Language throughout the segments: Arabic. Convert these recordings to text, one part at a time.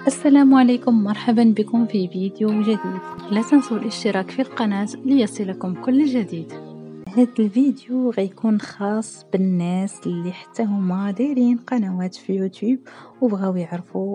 السلام عليكم، مرحبا بكم في فيديو جديد. لا تنسوا الاشتراك في القناة ليصلكم كل جديد. هذا الفيديو غيكون خاص بالناس اللي حتى هما دايرين قنوات في يوتيوب وبغاو يعرفوا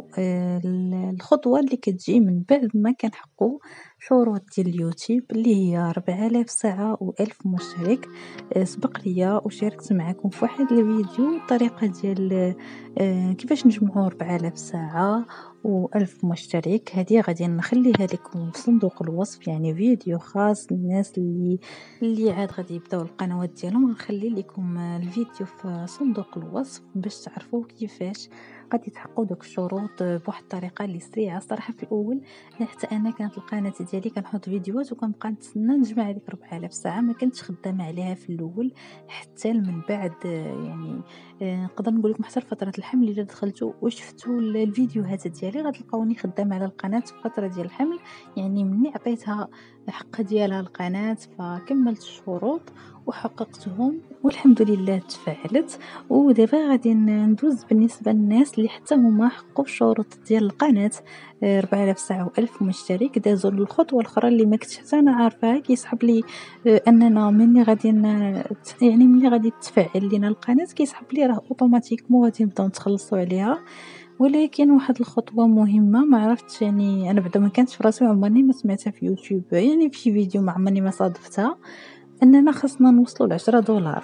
الخطوة اللي كتجي من بعد ما كنحققوا شروط ديال اليوتيوب اللي هي 4000 ساعة و1000 مشترك. سبق ليا وشاركت معكم في واحد الفيديو الطريقة ديال كيفاش نجمعوا 4000 ساعة و1000 مشترك. هذه غادي نخليها لكم في صندوق الوصف، يعني فيديو خاص للناس اللي عاد غادي يبداو القنوات ديالهم. غنخلي لكم الفيديو في صندوق الوصف باش تعرفوا كيفاش غادي تحققوا دوك الشروط بواحد الطريقه اللي سريعه. صراحه في الاول حتى انا كانت القناه ديالي كنحط فيديوهات وكنبقى نتسنى نجمع هذيك 4000 ساعه، ما كنتش خدامه عليها في الاول حتى من بعد. يعني نقدر نقول لكم حتى فتره الحمل الا دخلتوا وشفتوا الفيديوهات ديالي غتلقاوني خدامه على القناه في فتره ديال الحمل. يعني مني عطيتها الحق ديالها القناة فكملت الشروط وحققتهم والحمد لله تفاعلت. ودابا غادي ندوز بالنسبة للناس اللي حتى هما حققوا الشروط ديال القناة 4000 ساعة و1000 مشترك، دازوا للخطوة الأخرى اللي ما كنتش حتى أنا عارفاها. كيسحب لي أننا مني غادي يعني مني غادي تفعل لينا القناة كيسحب لي راه اوتوماتيكمون غادي نبداو نتخلصوا عليها. ولكن واحد الخطوة مهمة ما عرفتش، يعني أنا بعدا ما كانتش في راسي وعمرني ما سمعتها في يوتيوب، يعني في شي فيديو ما عمرني ما صادفتها، أننا خاصنا نوصلوا ل10 دولار.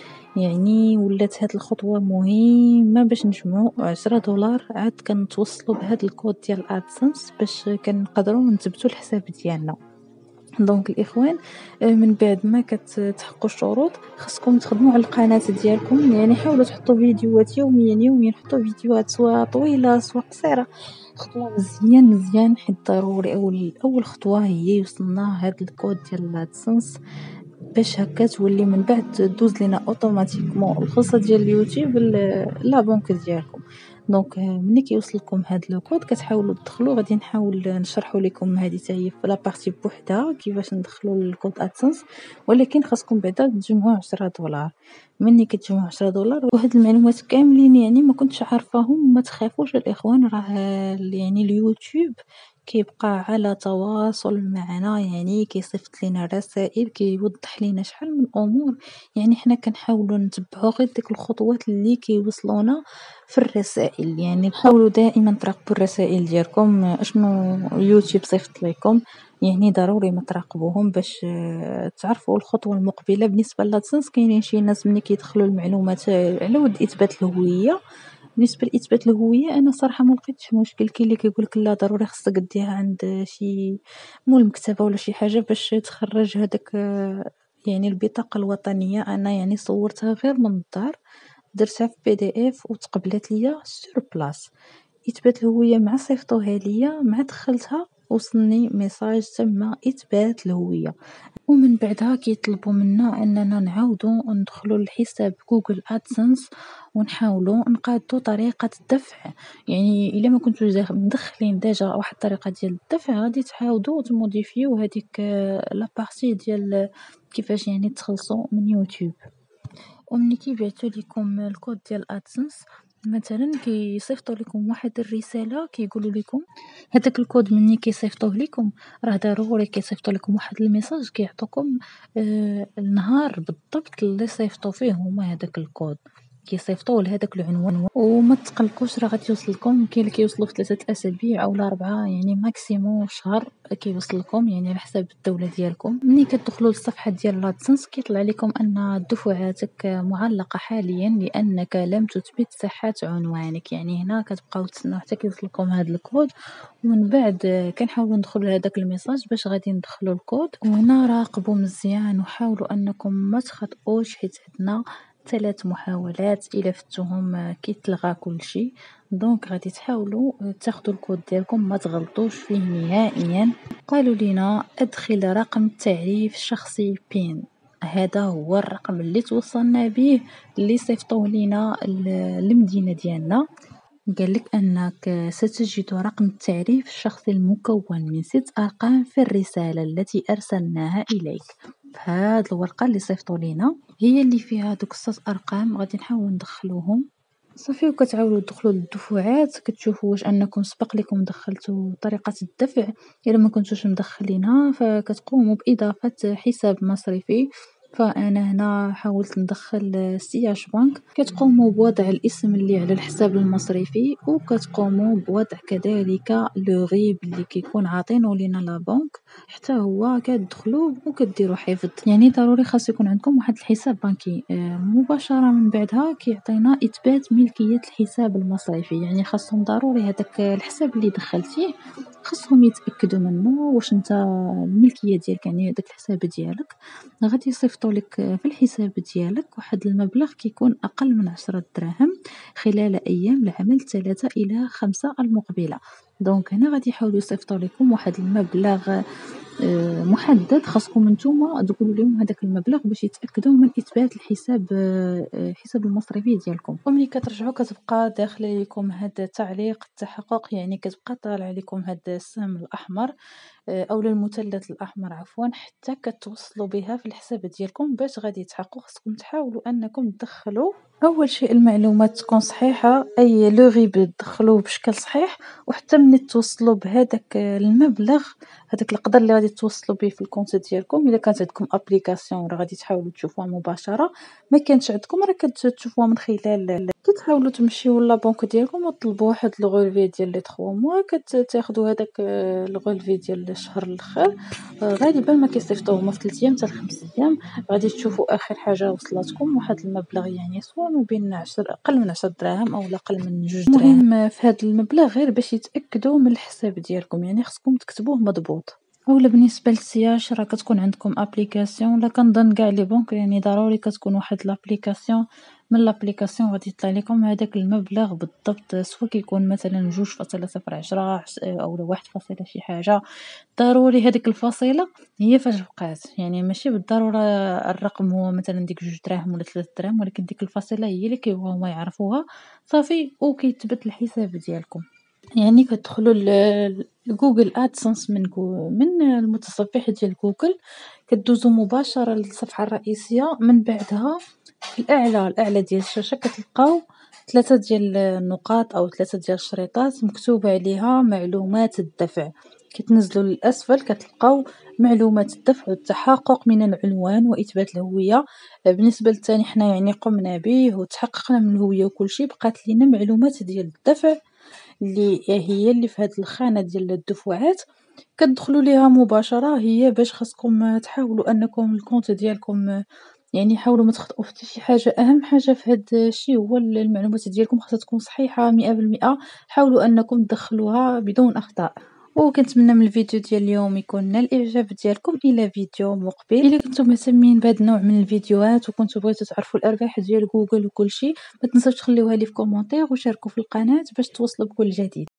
يعني ولات هاد الخطوة مهمة باش نجمعوا 10 دولار. عاد كنتوصلوا بهاد الكود ديال الادسنس باش كنقدروا نثبتوا الحساب ديالنا. دونك الاخوان، من بعد ما كتحققوا الشروط خاصكم تخدموا على القناه ديالكم. يعني حاولوا تحطوا فيديوهات يوميا حطوا فيديوهات سواء طويله سواء قصيره. خطوه مزيان حيت ضروري اول خطوه هي يوصلنا هاد الكود ديال الادسنس باش هكا تولي من بعد دوز لينا اوتوماتيكمون الخاصه ديال اليوتيوب لا بنك ديالكم. دونك ملي كيوصلكم هاد لو كود كتحاولوا تدخلوا. غادي نحاول نشرحوا لكم هذه حتى هي في لا بارتي بوحدها كيفاش ندخلوا الكود ادسنس، ولكن خاصكم بعدا تجمعوا 10 دولار. مني كتجمعوا 10 دولار وهاد المعلومات كاملين يعني ما كنتش عارفاهم. ما تخافوش الاخوان، راه يعني اليوتيوب كيبقى على تواصل معنا، يعني كيصيفط لنا رسائل كيوضح لنا شحال من امور. يعني حنا كنحاولوا نتبعوا غير ديك الخطوات اللي كيوصلونا في الرسائل. يعني حاولوا دائما تراقبوا الرسائل ديالكم اشنو يوتيوب صيفط لكم. يعني ضروري ما تراقبوهم باش تعرفوا الخطوه المقبله. بالنسبه للادسنس كاينين شي ناس ملي كيدخلوا المعلومات على ود اثبات الهويه. بالنسبه لاثبات الهويه انا صراحه ما لقيتش مشكل. كاين اللي كيقول لك لا ضروري خصك ديها عند شي مول مكتبه ولا شي حاجه باش تخرج هذاك يعني البطاقه الوطنيه. انا يعني صورتها غير من الدار، درتها في بي دي اف وتقبلت ليا سور بلاص. اثبات الهويه مع صيفطوها ليا مع دخلتها وصلني ميساج تم اثبات الهويه. ومن بعدها كيطلبوا منا اننا نعاودوا ندخلوا لحساب جوجل ادسنس ونحاولوا نقادوا طريقه الدفع. يعني الا ما كنتوش مدخلين ديجا واحد الطريقه ديال الدفع غادي تعاودوا تموديفيو هذيك لا بارتي ديال كيفاش يعني تخلصوا من يوتيوب. وملي كيبعثوا لكم الكود ديال ادسنس مثلا كيصيفطوا لكم واحد الرساله كيقولوا لكم هذاك الكود مني كيصيفطوه لكم راه ضروري كيصيفطوا لكم واحد الميساج كيعطوكم النهار بالضبط اللي صيفطوا فيه هما هذاك الكود. كيصيفطوه لهذاك العنوان وما تقلقوش راه غادي يوصلكم. كاين اللي كيوصلوا في 3 اسابيع او 4، يعني ماكسيموم شهر كيوصل لكم، يعني على حساب الدوله ديالكم. ملي كتدخلوا للصفحه ديال لادسنس كيطلع لكم ان دفعاتك معلقه حاليا لانك لم تثبت صحه عنوانك. يعني هنا كتبقاو تسناو حتى كيوصلكم هذا الكود، ومن بعد كنحاولوا ندخلوا لهذاك الميساج باش غادي ندخلوا الكود. وهنا راقبوا مزيان وحاولوا انكم ما تخطئوش حيت عندنا 3 محاولات الى فتوهم كيتلغى كلشي. دونك غادي تحاولوا تاخذوا الكود ديالكم ما تغلطوش فيه نهائيا. قالوا لنا ادخل رقم التعريف الشخصي بين. هذا هو الرقم اللي توصلنا به اللي صيفطوه لينا المدينه ديالنا. قال لك انك ستجد رقم التعريف الشخصي المكون من 6 ارقام في الرساله التي ارسلناها اليك. فهاد الورقه اللي صيفطوا لينا هي اللي فيها دوك 6 ارقام. غادي نحاول ندخلوهم صافي وكتعاودو تدخلوا للدفعات، كتشوفوا واش أنكم سبق لكم دخلتوا طريقة الدفع، إلا ما كنتوش مدخلينها فكتقوموا بإضافة حساب مصرفي. فأنا هنا حاولت ندخل سياش بنك، كتقوموا بوضع الاسم اللي على الحساب المصرفي، وكتقوموا بوضع كذلك لو غيب اللي كيكون عاطينه لينا لا بنك، حتى هو كتدخلوا وكديروا حفظ. يعني ضروري خاص يكون عندكم واحد الحساب بنكي. مباشرة من بعدها كيعطينا إثبات ملكية الحساب المصرفي، يعني خاصهم ضروري هذاك الحساب اللي دخلتيه خاصهم يتأكدوا منه واش انت الملكية ديالك، يعني هذاك الحساب ديالك غادي يصيفطوا لك في الحساب ديالك واحد المبلغ كيكون أقل من 10 دراهم خلال أيام العمل 3 إلى 5 المقبلة. دونك هنا غادي يحاولوا يصيفطوا لكم واحد المبلغ محدد، خاصكم نتوما تقولوا لهم هذاك المبلغ باش يتأكدوا من إثبات الحساب الحساب المصرفي ديالكم. وملي كترجعوا كتبقى داخل لكم هذا تعليق التحقق، يعني كتبقى طالع لكم هذا السهم الأحمر أولا المثلث الأحمر عفوا، حتى كتوصلوا بها في الحساب ديالكم. باش غادي يتحقق خاصكم تحاولوا أنكم تدخلوا أول شيء المعلومات تكون صحيحة، أي لو غيب تدخلوه بشكل صحيح، وحتى ملي توصلوا بهذاك المبلغ، هذاك القدر اللي غادي توصلوا به في الكونت ديالكم، إلا كانت عندكم ابليكاسيون راه غادي تحاولوا تشوفوها مباشرة، ما كانتش عندكم راه كتشوفوها من خلال كتحاولوا تمشيو لابنك ديالكم وطلبوا واحد الغولفي ديال لي 3 موا، كتاخدوا هذاك الغولفي ديال الشهر الاخر. غالبا ما كيصيفطوه هما في 3 ايام حتى ل 5 ايام، غادي تشوفوا اخر حاجه وصلتكم واحد المبلغ، يعني سواء ما بين 10 اقل من 10 دراهم او اقل من 2 دراهم. المهم في هذا المبلغ غير باش يتاكدوا من الحساب ديالكم، يعني خصكم تكتبوه مضبوط. اولا بالنسبه للسياش راه كتكون عندكم ابليكاسيون، لا كنظن كاع لي بنك يعني ضروري كتكون واحد لابليكاسيون. من لابليكاسيون غادي يطلع لكم هذاك المبلغ بالضبط، سواء كيكون مثلا 2.010 او 1 شي حاجه. ضروري هذيك الفصيله هي فاش بقات، يعني ماشي بالضروره الرقم هو مثلا ديك 2 دراهم ولا 3 دراهم، ولكن ديك الفصيله هي اللي كيبغيو هما يعرفوها صافي، وكيتبت الحساب ديالكم. يعني كتدخلوا لجوجل ادسنس من المتصفح ديال جوجل، كدوزوا مباشره للصفحه الرئيسيه، من بعدها في الاعلى ديال الشاشه كتلقاو 3 ديال النقاط او 3 ديال الشريطات مكتوب عليها معلومات الدفع. كتنزلوا للاسفل كتلقاو معلومات الدفع والتحقق من العنوان واثبات الهويه. بالنسبه للثاني حنا يعني قمنا به وتحققنا من الهويه وكل شيء، بقات لينا معلومات ديال الدفع اللي هي اللي في هاد الخانة ديال الدفعات، كتدخلوا ليها مباشرة. هي باش خاصكم تحاولوا انكم الكونت ديالكم، يعني حاولوا ما تخطئوا في حتى شي حاجة. اهم حاجة في هاد الشيء هو المعلومات ديالكم خاصها تكون صحيحة 100%. حاولوا انكم تدخلوها بدون اخطاء. وكنتمنى من الفيديو ديال اليوم يكون نال الاعجاب ديالكم. الى فيديو مقبل. الا كنتم مهتمين بهذا النوع من الفيديوهات وكنتم بغيتوا تعرفوا الارباح ديال جوجل وكل شيء، ما تنساوش تخليوها لي في كومونتير وشاركوا في القناه باش توصلوا بكل جديد.